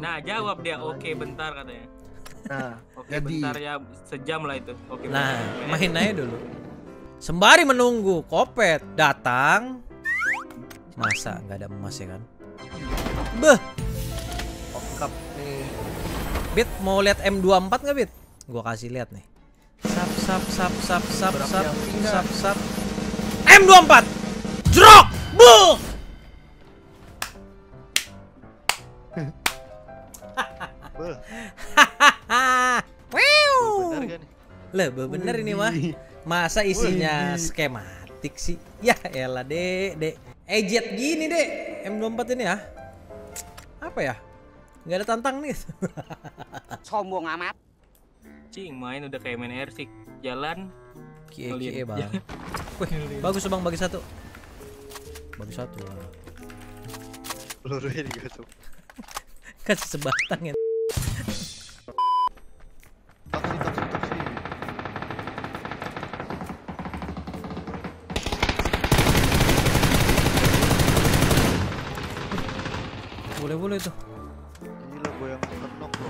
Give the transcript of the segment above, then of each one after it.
Nah, jawab dia. Oke, bentar katanya. Nah, Oke, jadi bentar ya, sejam lah itu. Oke. Nah, bentar. main aja dulu. Sembari menunggu Kopet datang. Masa nggak ada emas ya kan? Beh, Okap nih. Bit mau lihat M24 nggak Bit? Gua kasih lihat nih. Sap sap sap sap sap Berapa sap yang pindah? sap sap. M24. Jrok. Buh. Beuh, Wow. bener gak nih? Lah, bener ini mah. Masa isinya skematik sih? Ya elah, Dek. Jet gini, Dek. M24 ini ya. Apa ya? Nggak ada tantang nih. Sombong amat. Cing, main udah kayak main airstick. Jalan. Kie Bang. Wih, bagus Bang, bagi satu. Bagi satu. Pelurunya digasuk. Kasih sebatang ya. Taksi. Boleh tuh. Gila gue yang kenok bro.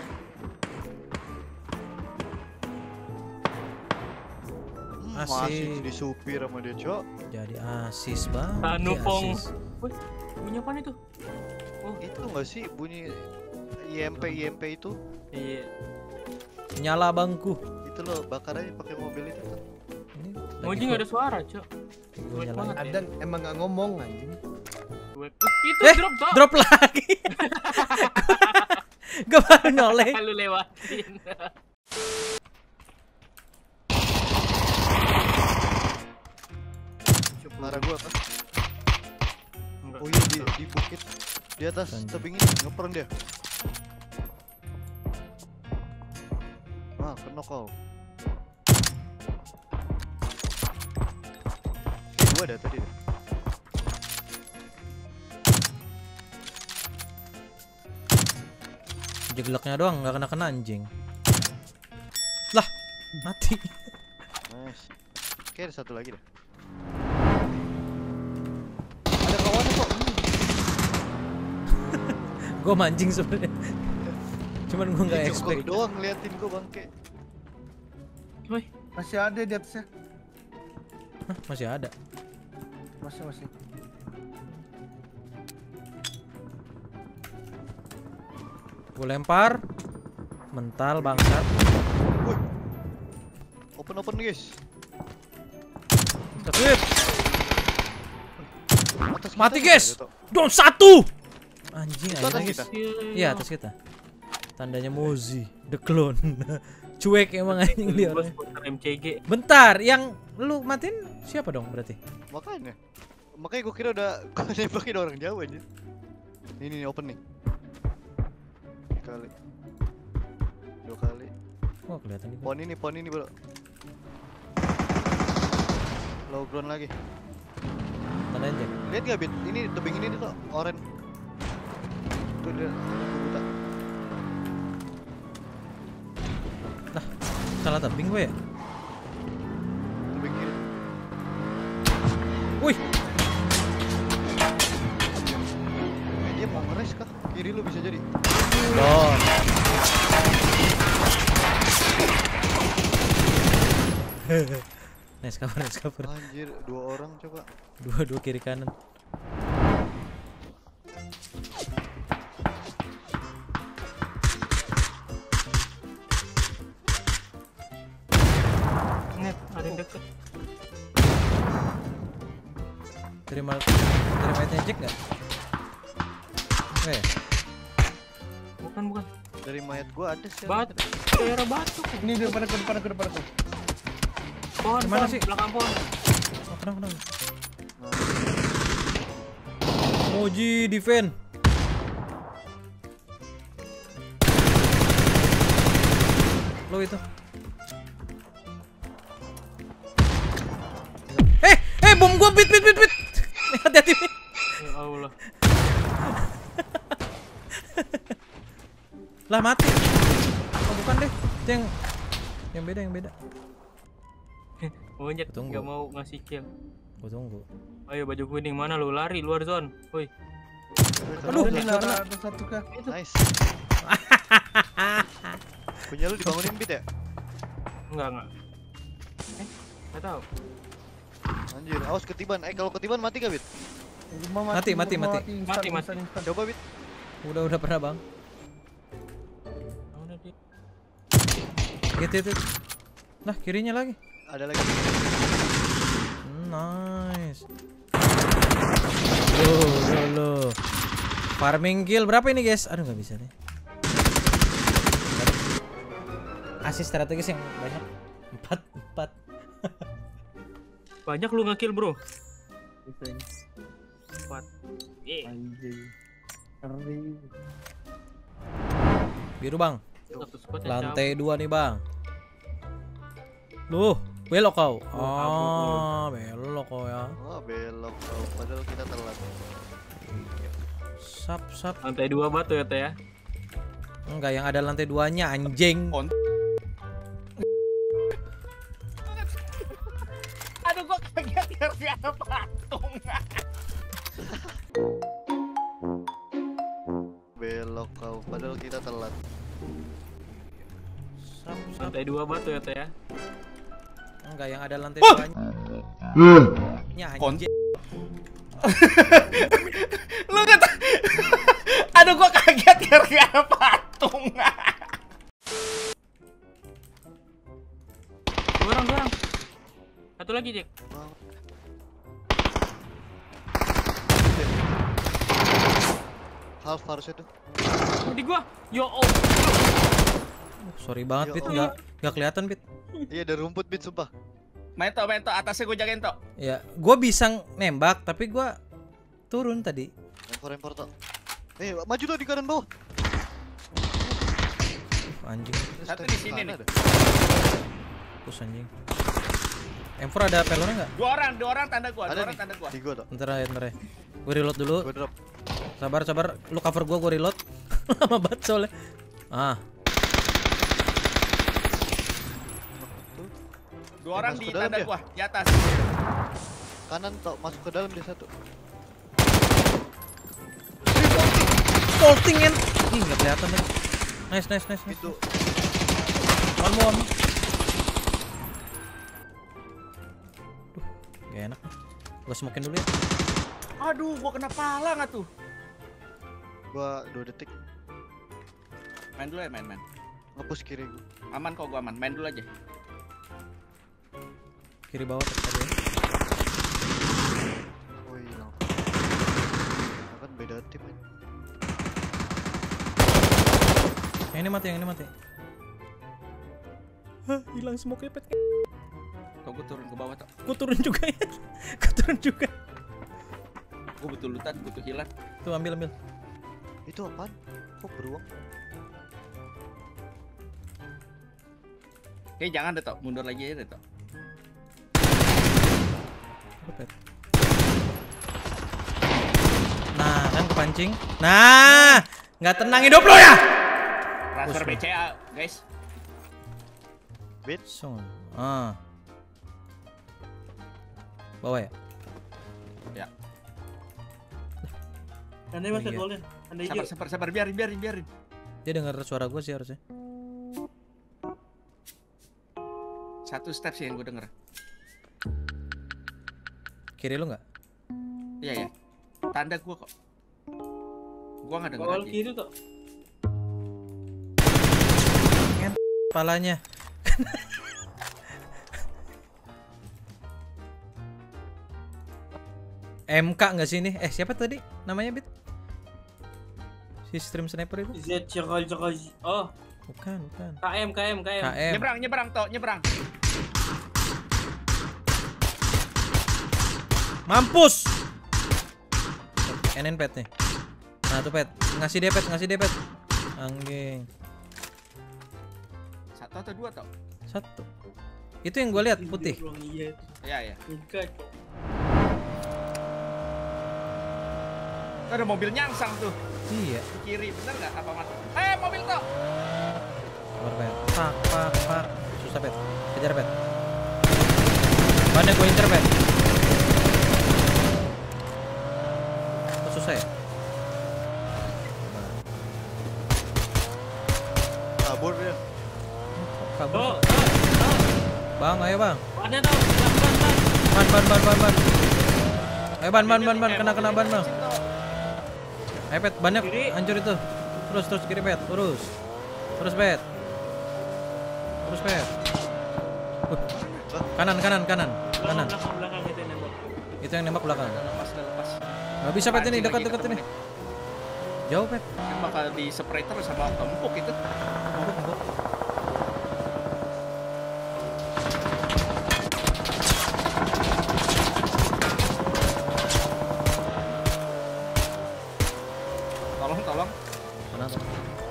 Masih Asik. disupir sama dia cok. Jadi asis Bang. Tanu Jadi Pong. asis. Wih, bunyi apaan itu? Oh, Itu nggak sih bunyi IMP itu? iya. Nyala bangku. Itu loh bakar aja pakai mobil itu tuh. Ini Moji nggak ada suara, Cok. gua Cuek nyalain. banget ya. Ada emang nggak ngomong anjing. Cuek. Itu drop, Cok. Drop lagi. Gue baru noleh. Lu lewatin. Marah gua apa? Enggak. Oh iya di bukit di atas Anjing. tebing ini ngepern dia. Ah, kenok kau. Dua ada tadi. Jegleknya doang nggak kena anjing. Lah, mati. Nice. Oke, ada satu lagi dah. Ada kawannya kok. Gue mancing sebenarnya. Cuman gue nggak Dia expect. jongkok doang ngeliatin gua bangke. Wih, Masih ada di atasnya. Hah, masih ada. Masih. Gue lempar. Mental bangsat. Woi. Open guys. Sip. Atas kita Mati nih, guys. ada, Tok. Down satu. Anjing Itu aja atas guys. kita. Iya atas kita. Tandanya Mozi, the clone. Cuek emang anjing dia. bos putar MCG. Bentar, yang lu matiin siapa dong berarti? Makanya gua kira udah gua nembakin orang jauh aja. Ini open nih. Sekali. Dua kali. Oh kelihatan nih. Pohon ini bro. Low ground lagi. Tandain Jack. Lihat gak Bit? Ini tebing ini tuh oren. Tuh dia buta. Lah, salah tebing gue ya? Tebing kiri. Wih, Dia mau ngeres kah? Kiri lu bisa jadi. dong. Nice cover. Anjir, dua orang coba. Dua kiri kanan. Net, ada yang deket. Terima Jack nggak? Enggak ya? Bukan. Dari mayat gua ada sih. Batu. Daerah batu. Ini di depanku. Pohon, Di mana pohon, sih? belakang pohon. Oh, kenapa? Moji defend. Lo itu. Bom gua bit. Hati-hati. Ya Allah. Lah mati. Oh bukan deh. Itu yang beda. Monyet Tunggu. nggak mau ngasih kill. Gua tunggu. Ayo baju kuning mana lu? Lari luar zone. Woi. Aduh, Ada di nggak kena. Nara, ada satu kah? Nice. Punya lu dibangunin Bit ya? Enggak. Enggak tahu. Anjir, awas ketiban. Kalau ketiban mati gak Bit? Rumah Mati. instan. Coba Bit. Udah pernah bang. Udah dia. Gitu. Nah kirinya lagi. Ada lagi. Nice. Loh. Farming kill berapa ini guys? Aduh nggak bisa nih. Asis strategis yang banyak. 4. Banyak lu nge-kill, Bro. 4. Anjing. Ngeri. Biru bang. Satu squad Lantai 2 nih bang. Loh, belok kau. kabur Belok kau ya. Wah, belok kau. Padahal kita telat. Sap. Lantai 2 batu ya, Teh ya. Enggak, yang ada lantai 2-nya anjing. Aduh gua kaget ya ada patung. Belok kau. Padahal kita telat. Sap. Lantai 2 batu ya, Teh ya. Enggak, yang ada lantai 2-nya anjing. Lu kata aduh gua kaget ya ada patung. Dua orang. Satu lagi, Jack. Half harusnya tuh. Di gua. Yo, oh. Sorry banget Pit, Ya nggak kelihatan Pit. Iya, ada rumput Bit sumpah. Main tok atasnya gua jagain tok. Ya, gue bisa nembak tapi gue turun tadi. Empor tok. Maju tuh di kanan bawah. Anjing, Satu di sini nih. pus anjing. M4 ada pelornya nggak? Dua orang tanda gua, Ada dua orang nih. tanda gua. Di gua tok. Bentar ya. Gue reload dulu. Gua drop. Sabar. Lu cover gue reload. Lama banget soalnya. Dua orang masuk di ke dalam tanda ya? gua, di atas. Kanan tok, masuk ke dalam dia satu. Bolting kan? Ih, nggak kelihatan tadi. Nice. Itu One more. Duh, gak enak nih. Gue smokin dulu ya. Aduh, gua kena pala nggak tuh? gua 2 detik. Main dulu ya, main. Ngepush kiri gua. Aman kok, gua aman. Main dulu aja. Kiri bawah tadi ya. Oh hilang. Kan beda tim aja. Yang ini mati. Hah, hilang smoke pet. Kok gua turun ke bawah tok. Gue turun juga ya. Gua butuh lutan, butuh healer. Tuh ambil. Itu apaan? Kok beruang? Oke, jangan deh tok, mundur lagi aja deh tok. Pet. Nah, kan kepancing. Nah, nggak tenang hidup lo ya. Transfer BCA, guys. Bit. Song. Bawa ya? Ya. Andai mas, golnya. Andai Sabar, biarin. Dia dengar suara gue sih harusnya. Satu step sih yang gua denger. Kiri lu nggak? Iya. Tanda gua kok. Gua nggak denger lagi. kiri tuh. Kepalanya. MK nggak sih ini? Siapa tadi namanya Bit? Si stream sniper itu? Z Jakal. Oh, Bukan. KM. Nyebrang tok, nyebrang. Mampus. NN pet nih. Nah tuh pet, ngasih dia pet. Anjing. Satu atau dua tok? Satu. Itu yang gue lihat putih. Iya. Enggak. Ada mobil nyangsang tuh Iya. di kiri, bener nggak? Apa mas? Mobil tok. Sabar pet. Pak. Susah pet. Kejar pet. Mana gue incer pet. Susah ya? Bang, ayo bang. Ada tau, ban. Ban. Ayo ban, kena ban bang. Ayo pet, bannya hancur itu. Terus kiri pet, terus pet. Kanan. Belakang itu yang nembak. Itu yang nembak belakang. Lepas. Nggak bisa pet ini, dekat ini. Jauh pet. Kan bakal di spray terus sama empuk itu. Empuk. Tolong. Mana tuh?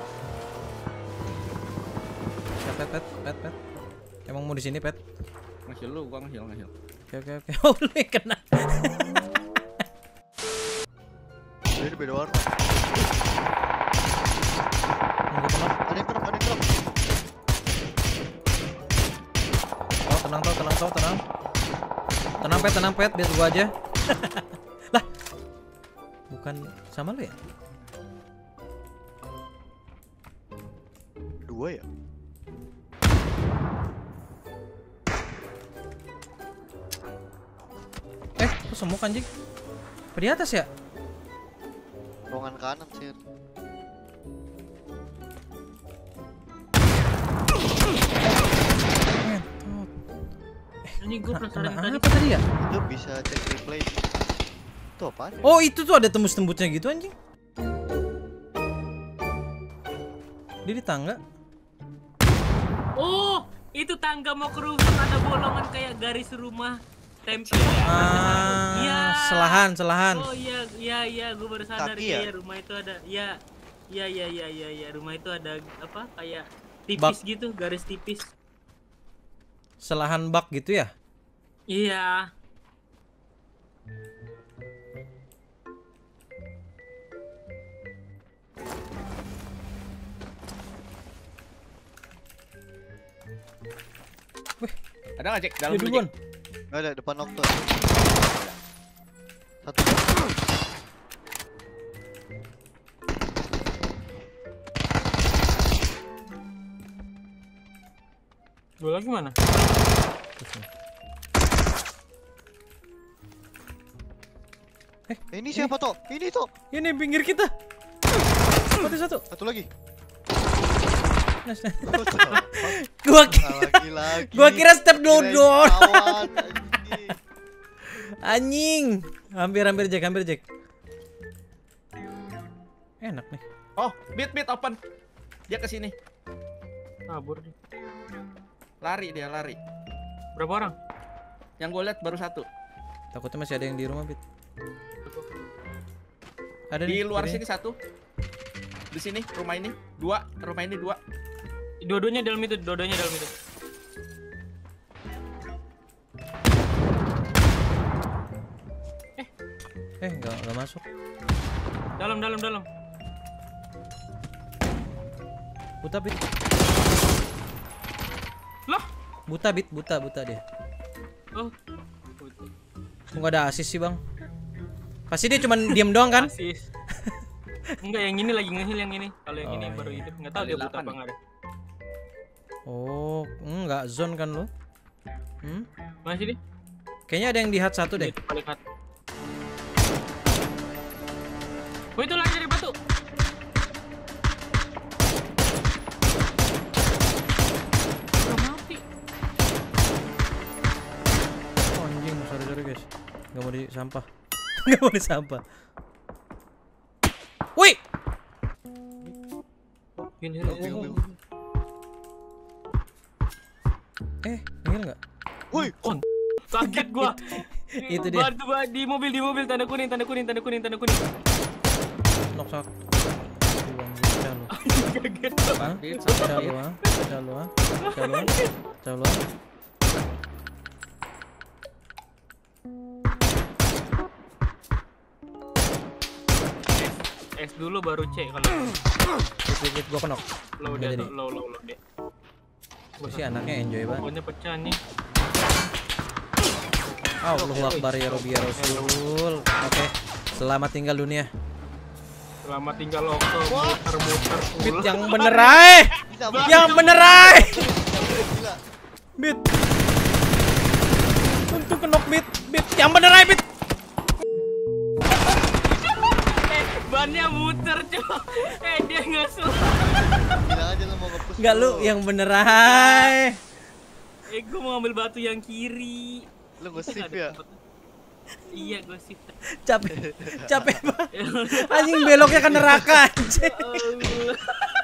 Pet. Emang mau di sini pet? Nge-heal lu, gua nge-heal. Oke. Oh, lu yang kena. Ini beda warna. Nunggu tenang. Ada yang drop. Oh, tenang. Tenang pet, biar gua aja. Lah. Bukan sama lu ya? 2 ya? Kok semuk anjing? Apa di atas ya? Ruangan kanan sih. Ini gue penasaran Kena tadi. apa tadi ya? Itu bisa cek replay. Itu apaan? Oh, itu tuh ada tembus-tembusnya gitu anjing. Dia di tangga. Oh, itu tangga mau ke rumah, ada bolongan kayak garis rumah tempel. Iya. Selahan. Oh iya, gue baru sadar Kaki ya? ya rumah itu ada. Iya, rumah itu ada apa kayak tipis Bak. gitu, garis tipis. Selahan bak gitu ya? Iya. Ada nggak cek dalam Dia dulu, duluan. Jack? Nggak ada depan Okto. Satu. Gue lagi mana? Ini siapa toh? Ini toh. Ini pinggir kita. Mati satu. Satu lagi. Nice. Lagi. Gua kira step dodor. Kawan. Anjing. Hampir Jack. Enak nih. Oh, beat open. Dia ke sini. Kabur nih. Lari. Berapa orang? Yang gue lihat baru satu. Takutnya masih ada yang di rumah, Bit. Ada Di nih, luar ini. sini satu. Di sini rumah ini 2, rumah ini 2. Dua-duanya dalam itu. Enggak masuk. Dalam. Buta, Bit. Lah. Buta dia. Oh. Enggak ada asis sih, Bang. Pasti dia cuman diem doang kan? Asis. Enggak, yang ini lagi nge-heal yang ini. Kalau yang ini baru hidup, enggak tahu dia buta apa enggak ada. Oh, enggak zone kan lu? Masih nih? Kayaknya ada yang di hut satu deh. Itu paling hot. Oh, itu lagi dari batu. Udah mati. Oh, anjing, sorry guys. Enggak mau di sampah. Wih! Ini. Bingung. Ingat enggak? Woi, Kaget gua. Itu dia. Bantu gua di mobil tanda kuning. Nok sak. Pecah lu. Kaget. Hah? Pecah lu. S dulu baru C kalau Dikit gua kenok. low Nggak dia jadi. tuh, low dia. Si anaknya enjoy banget. Pokoknya pecah nih. Allahu Akbar ya Rabbi ya Rasul. Oke. Selamat tinggal dunia. Selamat tinggal Okto, muter Bit pulang. yang bener ae. bisa Yang bener ae. gila. Bit. Untuk kenok bit. Yang bener aja bit. Bannya muter coy. Dia nggak suka. Bilang aja lu mau nge-push. Enggak lu yang bener aja. Gue mau ambil batu yang kiri. Lu nge-save Nggak ada ya? tempat. Iya gue shift. Capek banget. Anjing beloknya ke neraka anjing. Allah.